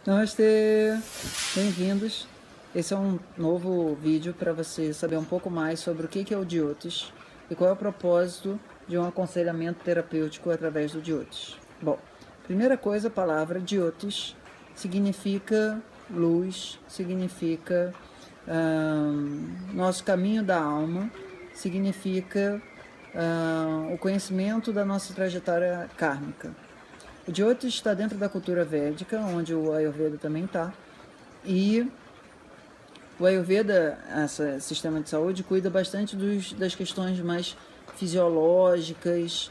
Namastê! Bem-vindos! Esse é um novo vídeo para você saber um pouco mais sobre o que é o Jyotish e qual é o propósito de um aconselhamento terapêutico através do Jyotish. Bom, primeira coisa, a palavra Jyotish significa luz, significa nosso caminho da alma, significa o conhecimento da nossa trajetória kármica. O Jyotish está dentro da cultura védica, onde o Ayurveda também está, e o Ayurveda, esse sistema de saúde, cuida bastante das questões mais fisiológicas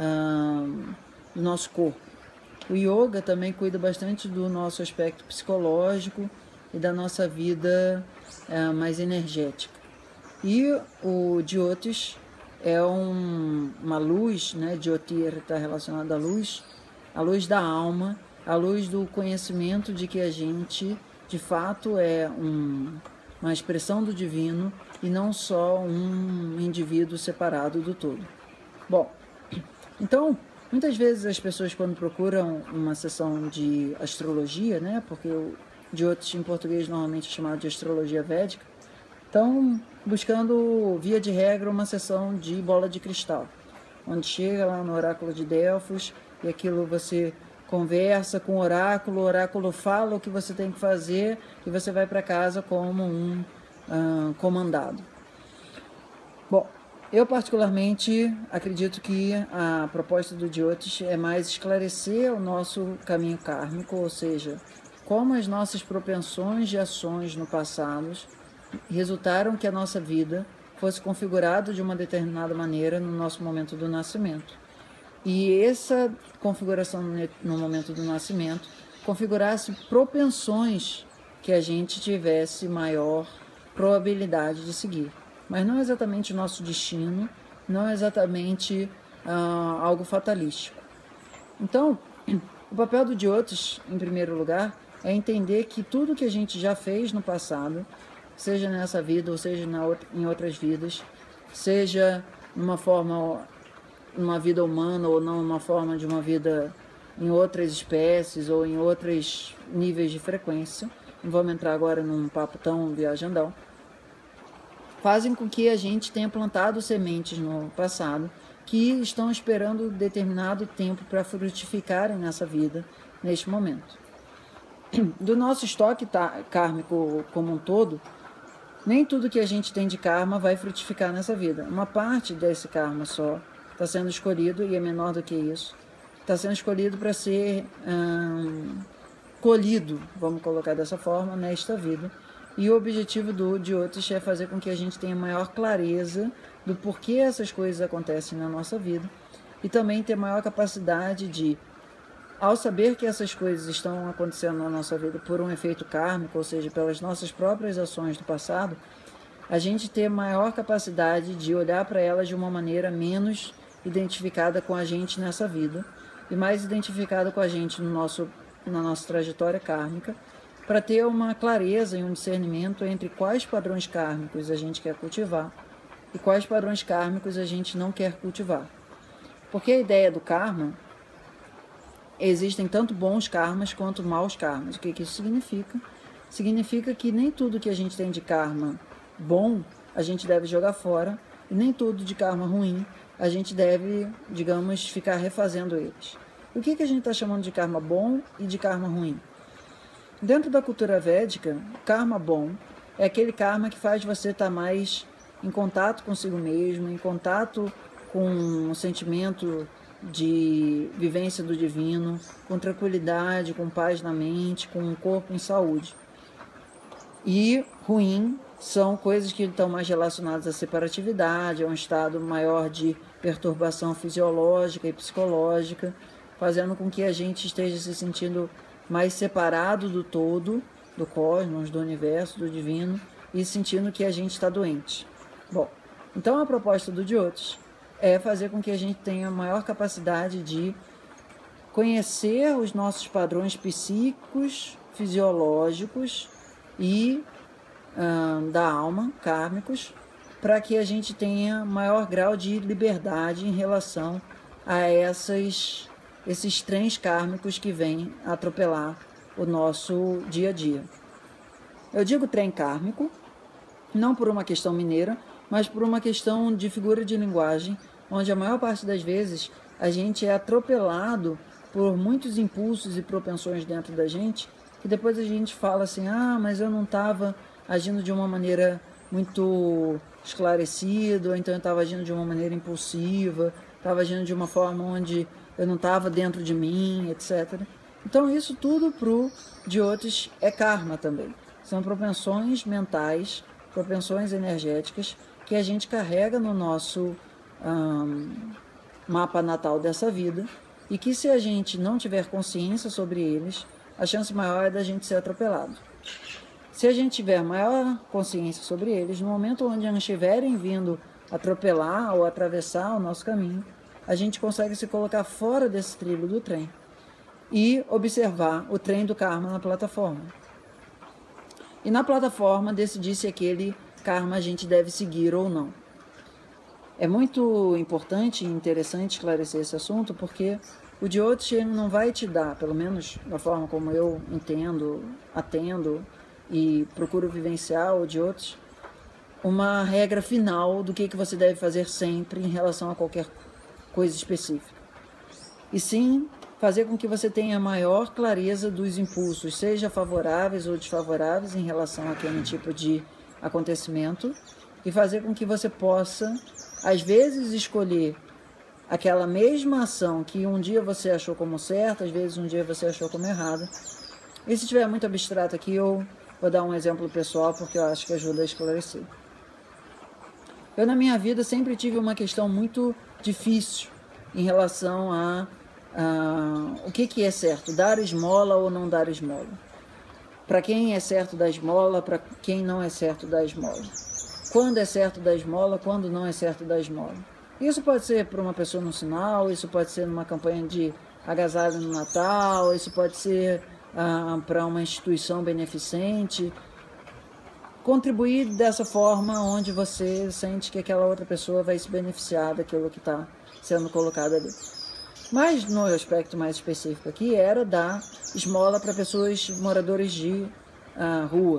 do nosso corpo. O Yoga também cuida bastante do nosso aspecto psicológico e da nossa vida mais energética. E o Jyotish é uma luz, né? Jyotir está relacionado à luz, a luz da alma, a luz do conhecimento de que a gente, de fato, é uma expressão do divino e não só um indivíduo separado do todo. Bom, então, muitas vezes as pessoas, quando procuram uma sessão de astrologia, né, porque o Jyotish em português normalmente é chamado de astrologia védica, estão buscando, via de regra, uma sessão de bola de cristal, onde chega lá no oráculo de Delfos e aquilo você conversa com o oráculo fala o que você tem que fazer e você vai para casa como um comandado. Bom, eu particularmente acredito que a proposta do Jyotish é mais esclarecer o nosso caminho kármico, ou seja, como as nossas propensões de ações no passado resultaram que a nossa vida fosse configurada de uma determinada maneira no nosso momento do nascimento. E essa configuração no momento do nascimento configurasse propensões que a gente tivesse maior probabilidade de seguir. Mas não exatamente o nosso destino, não exatamente algo fatalístico. Então, o papel do Jyotish, em primeiro lugar, é entender que tudo que a gente já fez no passado, seja nessa vida ou seja em outras vidas, seja numa vida humana ou não numa forma de uma vida em outras espécies ou em outros níveis de frequência, não vamos entrar agora num papo tão viajandão, fazem com que a gente tenha plantado sementes no passado que estão esperando determinado tempo para frutificarem nessa vida, neste momento. Do nosso estoque kármico como um todo, nem tudo que a gente tem de karma vai frutificar nessa vida. Uma parte desse karma só está sendo escolhido, e é menor do que isso, está sendo escolhido para ser colhido, vamos colocar dessa forma, nesta vida. E o objetivo do Jyotish é fazer com que a gente tenha maior clareza do porquê essas coisas acontecem na nossa vida e também ter maior capacidade de, ao saber que essas coisas estão acontecendo na nossa vida por um efeito kármico, ou seja, pelas nossas próprias ações do passado, a gente ter maior capacidade de olhar para elas de uma maneira menos identificada com a gente nessa vida e mais identificada com a gente na nossa trajetória kármica, para ter uma clareza e um discernimento entre quais padrões kármicos a gente quer cultivar e quais padrões kármicos a gente não quer cultivar. Porque a ideia do karma, existem tanto bons karmas quanto maus karmas. O que isso significa? Significa que nem tudo que a gente tem de karma bom a gente deve jogar fora e nem tudo de karma ruim a gente deve, digamos, ficar refazendo eles. O que a gente está chamando de karma bom e de karma ruim? Dentro da cultura védica, karma bom é aquele karma que faz você estar mais em contato consigo mesmo, em contato com o sentimento de vivência do divino, com tranquilidade, com paz na mente, com o corpo em saúde. E ruim são coisas que estão mais relacionadas à separatividade, a um estado maior de perturbação fisiológica e psicológica, fazendo com que a gente esteja se sentindo mais separado do todo, do cosmos, do universo, do divino, e sentindo que a gente está doente. Bom, então a proposta do Jyotish é fazer com que a gente tenha maior capacidade de conhecer os nossos padrões psíquicos, fisiológicos e da alma, kármicos, para que a gente tenha maior grau de liberdade em relação a esses trens kármicos que vêm atropelar o nosso dia a dia. Eu digo trem kármico, não por uma questão mineira, mas por uma questão de figura de linguagem, onde a maior parte das vezes a gente é atropelado por muitos impulsos e propensões dentro da gente, que depois a gente fala assim, mas eu não estava agindo de uma maneira muito esclarecida, ou então eu estava agindo de uma maneira impulsiva, estava agindo de uma forma onde eu não estava dentro de mim, etc. Então isso tudo para o Jyotish é karma também. São propensões mentais, propensões energéticas que a gente carrega no nosso mapa natal dessa vida e que, se a gente não tiver consciência sobre eles, a chance maior é da gente ser atropelado. Se a gente tiver maior consciência sobre eles, no momento onde eles estiverem vindo atropelar ou atravessar o nosso caminho, a gente consegue se colocar fora desse trilho do trem e observar o trem do karma na plataforma. E na plataforma decidir se aquele karma a gente deve seguir ou não. É muito importante e interessante esclarecer esse assunto, porque o Jyotish não vai te dar, pelo menos da forma como eu entendo, atendo e procuro vivenciar o Jyotish, uma regra final do que você deve fazer sempre em relação a qualquer coisa específica. E sim, fazer com que você tenha maior clareza dos impulsos, seja favoráveis ou desfavoráveis em relação àquele tipo de acontecimento, e fazer com que você possa, às vezes, escolher aquela mesma ação que um dia você achou como certa, às vezes um dia você achou como errada. E se estiver muito abstrato aqui, eu vou dar um exemplo pessoal, porque eu acho que ajuda a esclarecer. Eu, na minha vida, sempre tive uma questão muito difícil em relação a o que é certo, dar esmola ou não dar esmola. Para quem é certo dar esmola, para quem não é certo dar esmola. Quando é certo dar esmola, quando não é certo dar esmola. Isso pode ser para uma pessoa no sinal, isso pode ser numa campanha de agasalho no Natal, isso pode ser para uma instituição beneficente. Contribuir dessa forma onde você sente que aquela outra pessoa vai se beneficiar daquilo que está sendo colocado ali. Mas no aspecto mais específico aqui era dar esmola para pessoas moradores de rua.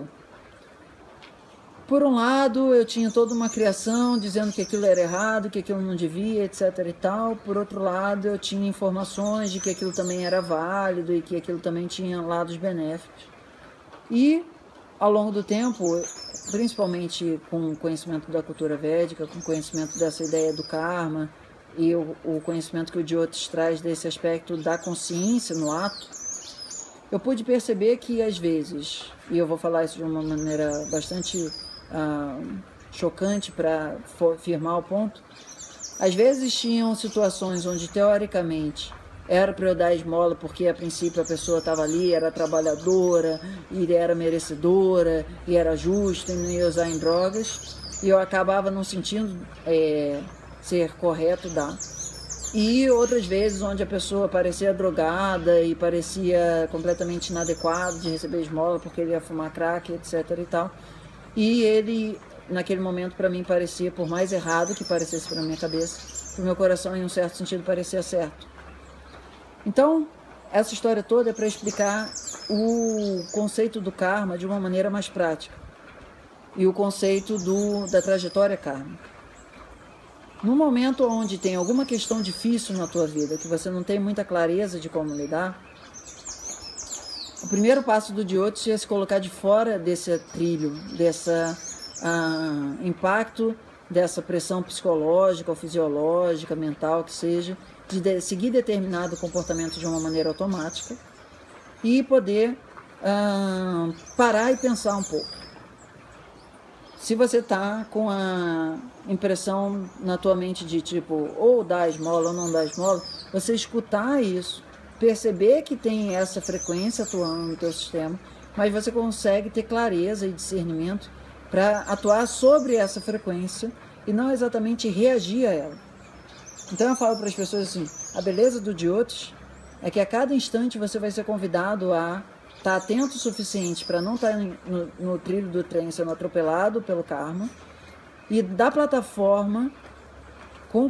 Por um lado, eu tinha toda uma criação dizendo que aquilo era errado, que aquilo não devia, etc. e tal. Por outro lado, eu tinha informações de que aquilo também era válido e que aquilo também tinha lados benéficos. E, ao longo do tempo, principalmente com o conhecimento da cultura védica, com o conhecimento dessa ideia do karma, e o conhecimento que o Jyotish traz desse aspecto da consciência no ato, eu pude perceber que, às vezes, e eu vou falar isso de uma maneira bastante chocante para firmar o ponto, às vezes tinham situações onde, teoricamente, era para eu dar esmola porque, a princípio, a pessoa estava ali, era trabalhadora, e era merecedora, e era justa, e não ia usar em drogas, e eu acabava não sentindo ser correto dar. E outras vezes onde a pessoa parecia drogada e parecia completamente inadequado de receber esmola porque ele ia fumar crack, etc. e tal. E ele, naquele momento, para mim parecia, por mais errado que parecesse para minha cabeça, para o meu coração, em um certo sentido, parecia certo. Então, essa história toda é para explicar o conceito do karma de uma maneira mais prática e o conceito da trajetória kármica. No momento onde tem alguma questão difícil na tua vida, que você não tem muita clareza de como lidar, o primeiro passo do Jyotish é se colocar de fora desse trilho, desse impacto, dessa pressão psicológica ou fisiológica, mental, que seja, de seguir determinado comportamento de uma maneira automática e poder parar e pensar um pouco. Se você está com a impressão na tua mente de tipo, ou dá esmola ou não dá esmola, você escutar isso, perceber que tem essa frequência atuando no teu sistema, mas você consegue ter clareza e discernimento para atuar sobre essa frequência e não exatamente reagir a ela. Então eu falo para as pessoas assim, a beleza do Jyotish é que a cada instante você vai ser convidado a estar atento o suficiente para não estar no trilho do trem sendo atropelado pelo karma, e da plataforma, com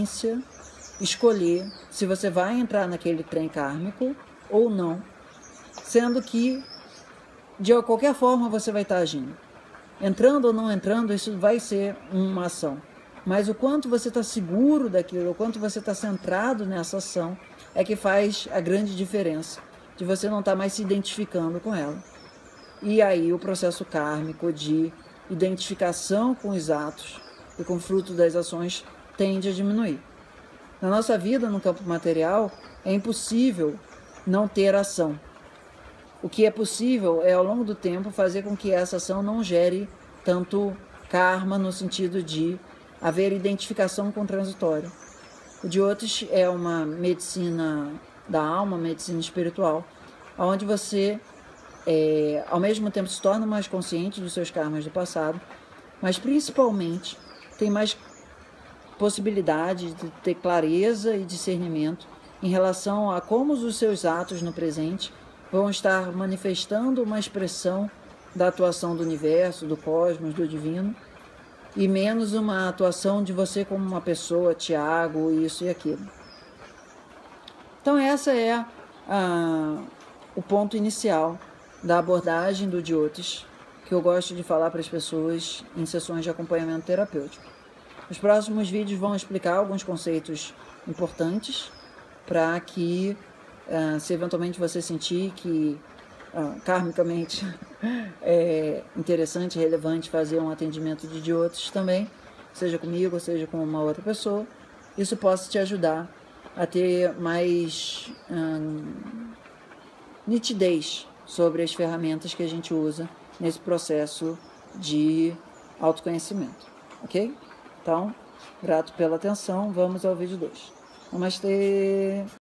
consciência, escolher se você vai entrar naquele trem kármico ou não, sendo que de qualquer forma você vai estar agindo. Entrando ou não entrando, isso vai ser uma ação. Mas o quanto você está seguro daquilo, o quanto você está centrado nessa ação, é que faz a grande diferença de você não estar mais se identificando com ela. E aí o processo kármico de identificação com os atos e com o fruto das ações tende a diminuir. Na nossa vida, no campo material, é impossível não ter ação. O que é possível é, ao longo do tempo, fazer com que essa ação não gere tanto karma, no sentido de haver identificação com o transitório. O Jyotish é uma medicina da alma, medicina espiritual, onde você, ao mesmo tempo, se torna mais consciente dos seus karmas do passado, mas principalmente tem mais possibilidade de ter clareza e discernimento em relação a como os seus atos no presente vão estar manifestando uma expressão da atuação do universo, do cosmos, do divino, e menos uma atuação de você como uma pessoa, Tiago, isso e aquilo. Então essa é o ponto inicial da abordagem do Jyotish, que eu gosto de falar para as pessoas em sessões de acompanhamento terapêutico. Os próximos vídeos vão explicar alguns conceitos importantes para que, se eventualmente você sentir que karmicamente é interessante, relevante fazer um atendimento de Jyotish também, seja comigo ou seja com uma outra pessoa, isso possa te ajudar a ter mais nitidez sobre as ferramentas que a gente usa nesse processo de autoconhecimento, ok? Então, grato pela atenção, vamos ao vídeo 2. Namastê!